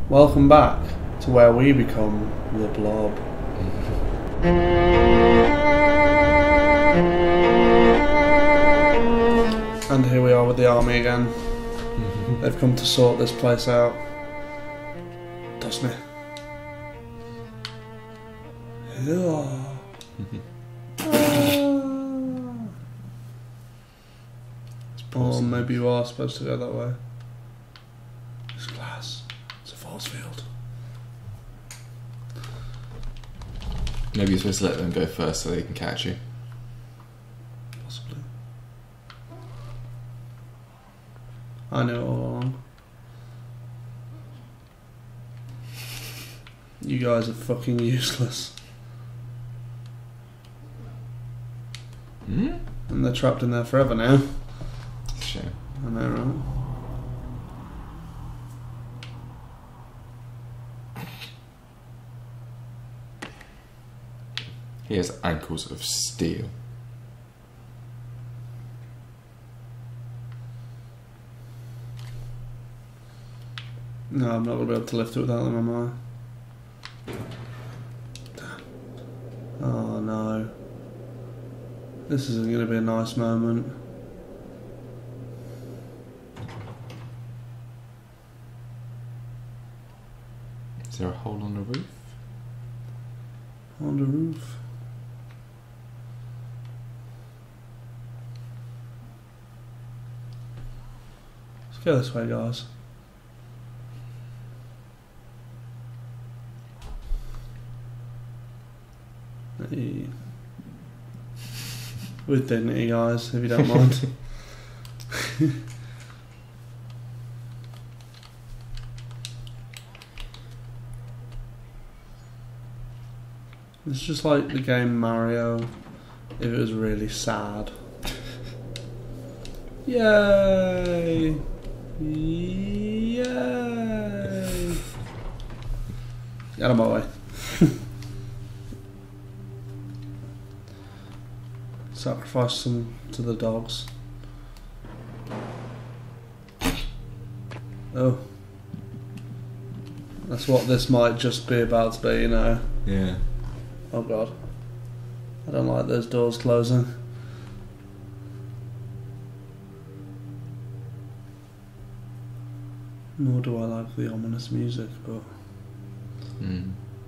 Welcome back to where we become the Blob. And here we are with the army again. They've come to sort this place out. Doesn't it? Yeah. Or maybe you are supposed to go that way. It's glass. It's a force field. Maybe you're supposed to let them go first so they can catch you. Possibly. I knew it all along. You guys are fucking useless. Hmm? And they're trapped in there forever now. Sure. I know, right? He has ankles of steel. No, I'm not going to be able to lift it without them, am I? Oh no. This isn't going to be a nice moment. Is there a hole on the roof? On the roof. Let's go this way, guys. Hey. With dignity, guys, if you don't mind. It's just like the game Mario if it was really sad. Yay! Yay! Get out of my way. Sacrifice some to the dogs. Oh. That's what this might just be about to be, you know. Yeah. Oh god. I don't like those doors closing. Nor do I like the ominous music, but... Mm.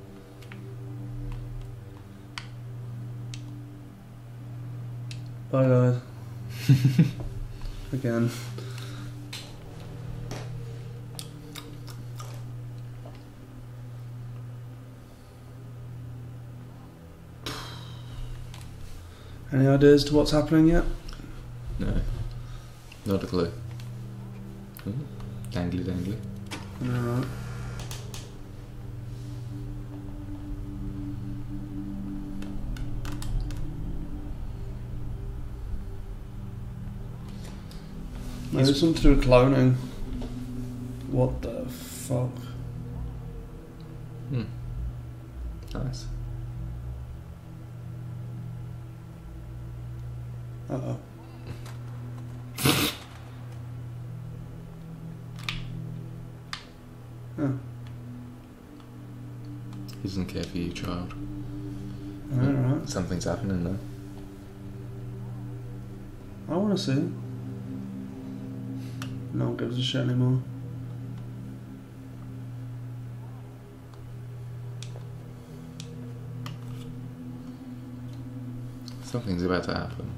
Bye guys. Again. Any ideas to what's happening yet? No. Not a clue. Ooh. Dangly dangly. Alright. Maybe something to do with cloning. What the fuck? Hmm. Nice. Uh-oh. Oh. He doesn't care for you, child. Alright. Something's happening there. I want to see. No one gives a shit anymore. Something's about to happen.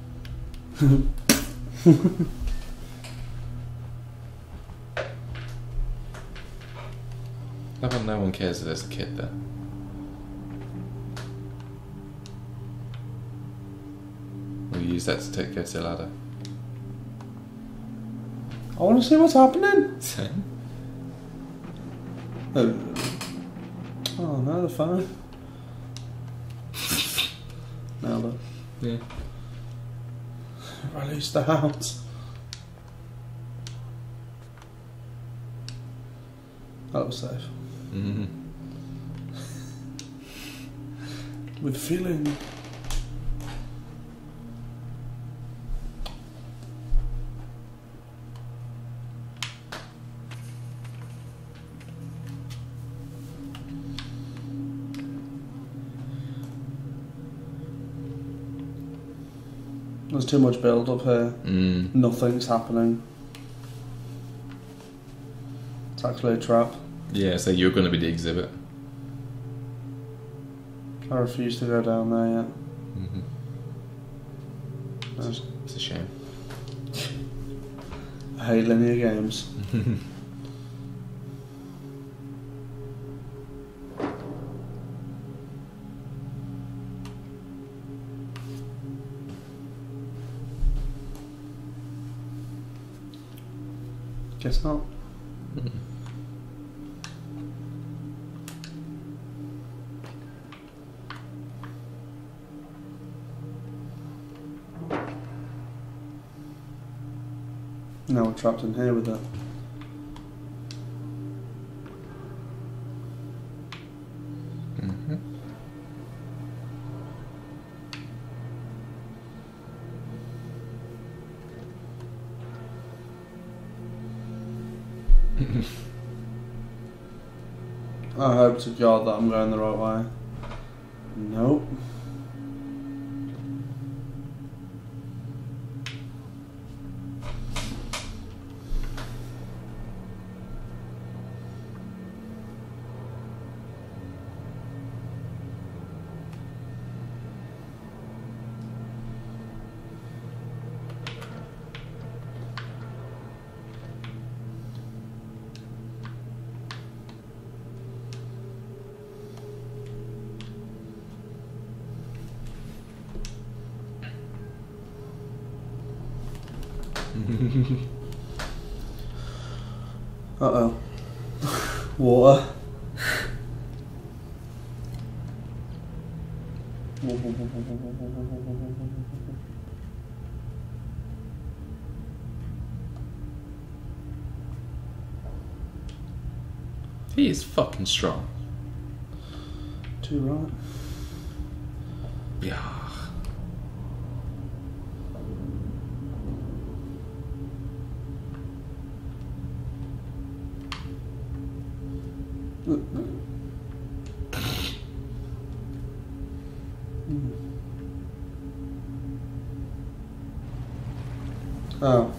How about no one cares that there's a kid there? We'll use that to go to the ladder. I want to see what's happening. Same. Oh no, the phone. Nailed it. Yeah. Release the hounds. That was safe. Mm-hmm. With feeling. There's too much build up here. Nothing's happening. It's actually a trap. Yeah, so you're going to be the exhibit. I refuse to go down there yet. It's a shame. I hate linear games. Guess not. Now we're trapped in here with it. I hope to God that I'm going the right way. Nope. Uh-oh. Water. He is fucking strong. Too right. Yeah. Oh.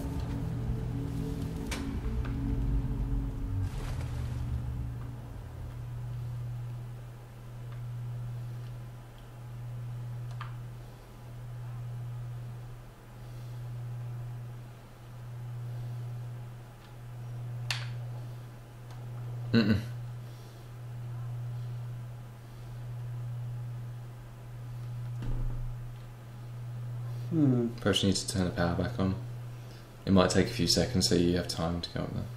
Perhaps you need to turn the power back on. It might take a few seconds so you have time to go up there.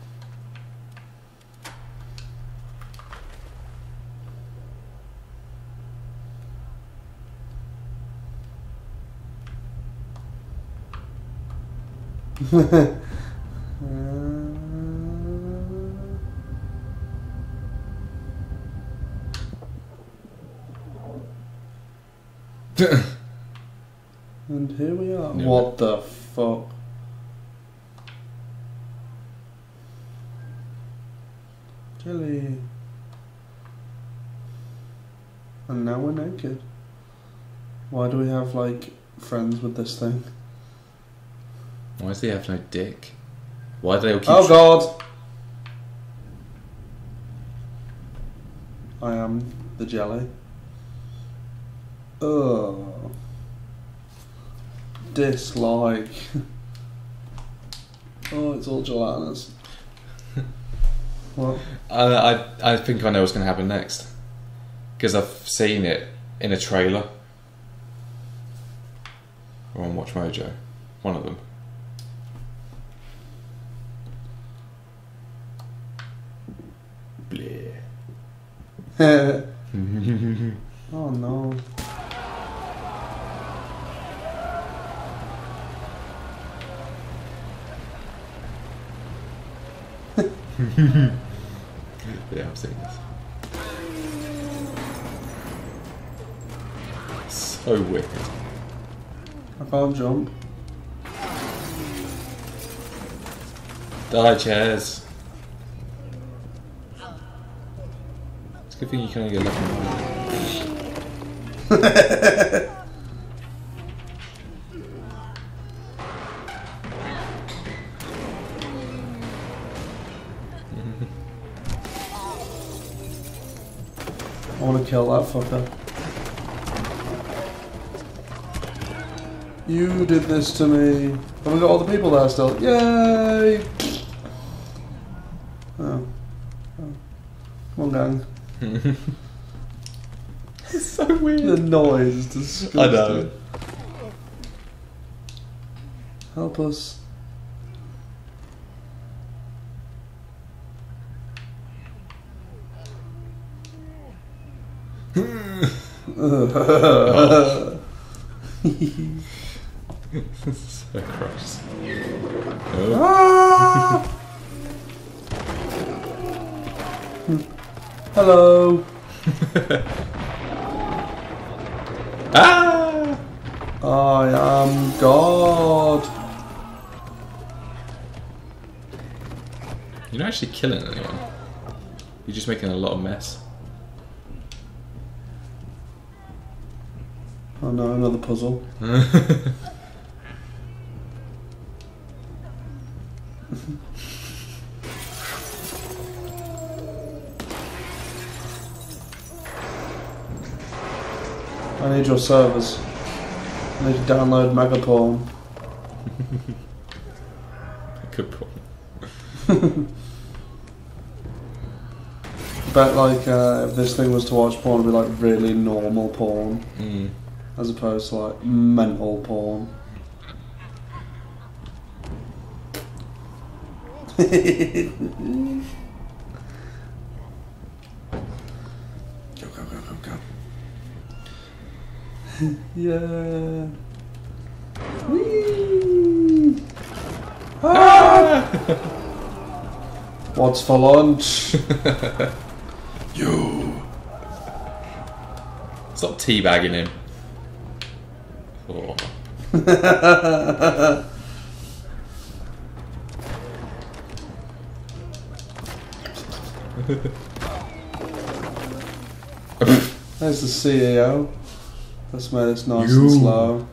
And here we are. No. What the fuck? Jelly. And now we're naked. Why do we have, like, friends with this thing? Why does he have no dick? Why do they all keep... Oh God! I am the jelly. Ugh. Dislike. Oh, it's all gelatinous. What? I think I know what's going to happen next. Because I've seen it in a trailer. Or on Watch Mojo. One of them. Bleh. Oh no. Yeah, I've seen this. So wicked. I can't jump. Die, chairs. It's a good thing you can only get left and right. want to kill that fucker. You did this to me. Have we got all the people there still? Yay! Oh. Come on, gang. It's so weird. The noise is disgusting. I know. Help us. So gross. Oh. Ah! Hello. Ah! I am God. You're not actually killing anyone. You're just making a lot of mess. Oh no, another puzzle. I need your servers. I need to download Megaporn. Good point. Bet like if this thing was to watch porn, it'd be like really normal porn, as opposed to like mental porn. Go, go, go, go, go. Yeah. Whee! Ah! What's for lunch? You. Stop teabagging him. Oh. There's the CEO. Let's make this nice and slow.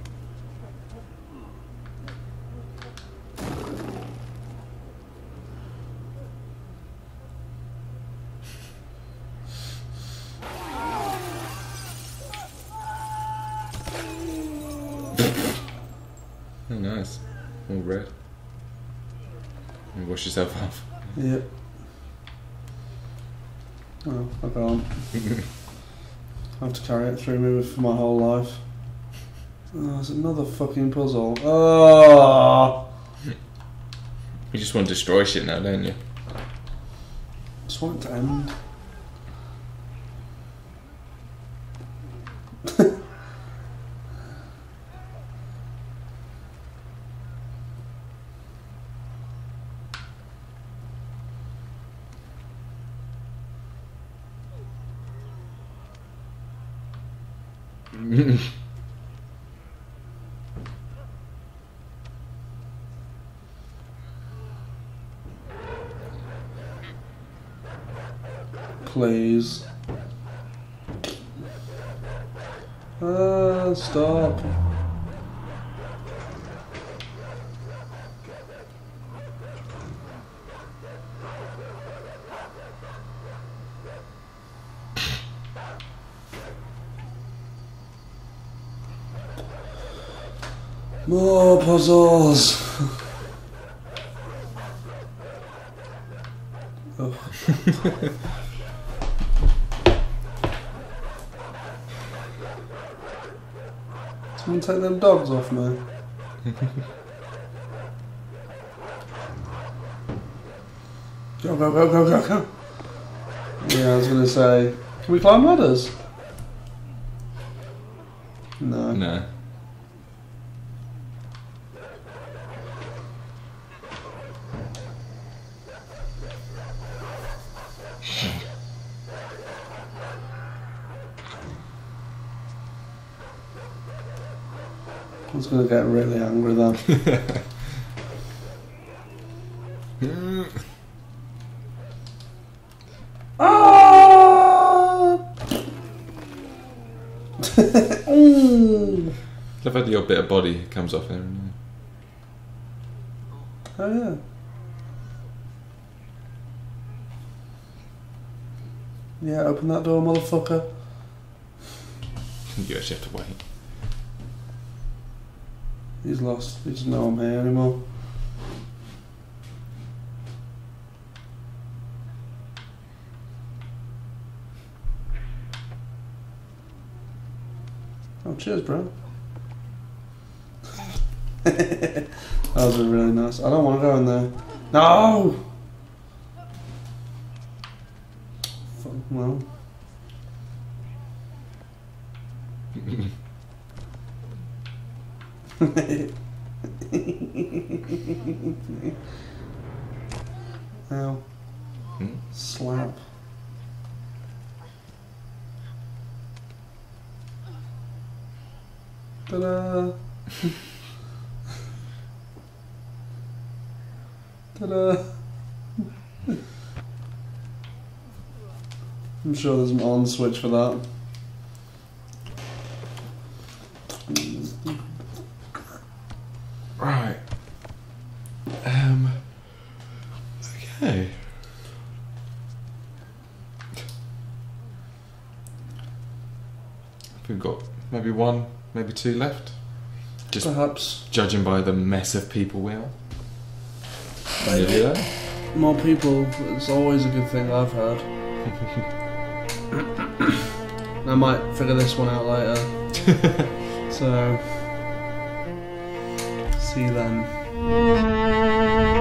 Oh, nice. All red. You wash yourself off. Yep. Oh, I can't. I have to carry it through me for my whole life. Oh, there's another fucking puzzle. Oh! You just want to destroy shit now, don't you? I just want it to end. Please. Stop. More puzzles. Oh. Someone take them dogs off me. Go, go, go, go, go, go. Yeah, I was going to say, can we climb ladders? No. No. I was going to get really angry then. Ah! I've had your bit of body comes off there. Oh yeah. Yeah, open that door, motherfucker. You actually have to wait. He's lost. He doesn't know I'm here anymore. Oh, cheers, bro. That was really nice. I don't want to go in there. No! Fuck, well. Ow. Slap. Ta-da! Ta-da! I'm sure there's an on switch for that. Right. Okay. We've got maybe one, maybe two left. Just Perhaps judging by the mess of people we are. Maybe. Yeah. more people is always a good thing, I've heard. I might figure this one out later. So, see you then.